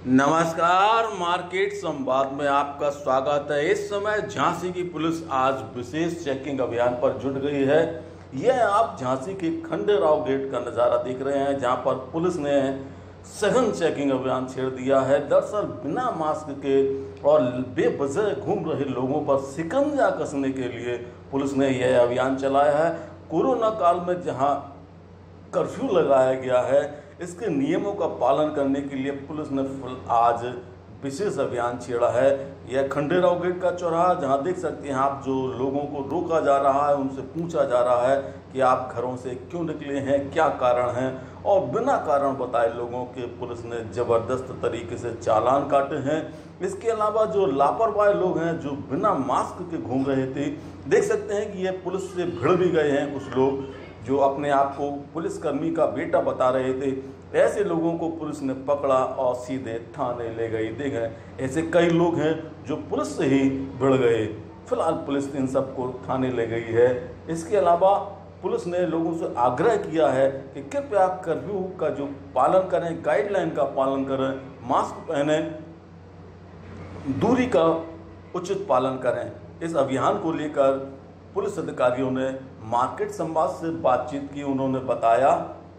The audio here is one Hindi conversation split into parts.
नमस्कार, मार्केट संवाद में आपका स्वागत है। इस समय झांसी की पुलिस आज विशेष चेकिंग अभियान पर जुट गई है। यह आप झांसी के खंडेराव गेट का नज़ारा देख रहे हैं, जहां पर पुलिस ने सघन चेकिंग अभियान छेड़ दिया है। दरअसल बिना मास्क के और बेवजह घूम रहे लोगों पर शिकंजा कसने के लिए पुलिस ने यह अभियान चलाया है। कोरोना काल में जहां कर्फ्यू लगाया गया है, इसके नियमों का पालन करने के लिए पुलिस ने आज विशेष अभियान छेड़ा है। यह खंडेराव गेट का चौराहा, जहां देख सकते हैं आप, जो लोगों को रोका जा रहा है, उनसे पूछा जा रहा है कि आप घरों से क्यों निकले हैं, क्या कारण है, और बिना कारण बताए लोगों के पुलिस ने जबरदस्त तरीके से चालान काटे हैं। इसके अलावा जो लापरवाह लोग हैं, जो बिना मास्क के घूम रहे थे, देख सकते हैं कि ये पुलिस से भिड़ भी गए हैं। कुछ लोग जो अपने आप को पुलिसकर्मी का बेटा बता रहे थे, ऐसे लोगों को पुलिस ने पकड़ा और सीधे थाने ले गई। देखें, ऐसे कई लोग हैं जो पुलिस से ही भिड़ गए। फिलहाल पुलिस इन सबको थाने ले गई है। इसके अलावा पुलिस ने लोगों से आग्रह किया है कि कृपया कर्फ्यू का जो पालन करें, गाइडलाइन का पालन करें, मास्क पहने, दूरी का उचित पालन करें। इस अभियान को लेकर पुलिस अधिकारियों ने मार्केट संवाद से बातचीत की। उन्होंने बताया,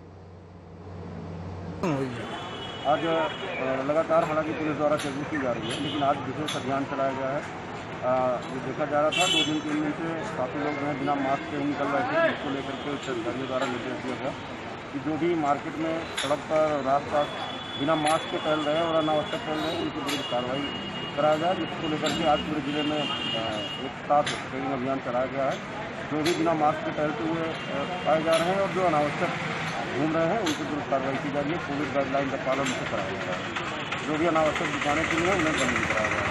आज लगातार हालांकि पुलिस द्वारा चेकिंग की जा रही है, लेकिन आज विशेष अभियान चलाया गया है। जो देखा जा रहा था 2 दिन 3 दिन से काफ़ी लोग हैं बिना मास्क के निकल रहे थे, जिसको लेकर के उच्च अधिकारियों द्वारा निर्देश दिया गया कि जो भी मार्केट में सड़क पर आसपास बिना मास्क के टहल रहे हैं और अनावश्यक टहल रहे हैं, उनकी विरुद्ध कार्रवाई कराया जाए। जिसको लेकर के आज पूरे जिले में एक साथ चेकिंग अभियान चलाया गया है। जो भी बिना मास्क के टहलते हुए पाए जा रहे हैं और जो अनावश्यक घूम रहे हैं, उनकी विरुद्ध कार्रवाई की जा रही है। कोविड गाइडलाइन का पालन उसे कराया जा रहा है। जो भी अनावश्यक दुकानें के लिए उन्हें बंद कराया जा रहा है।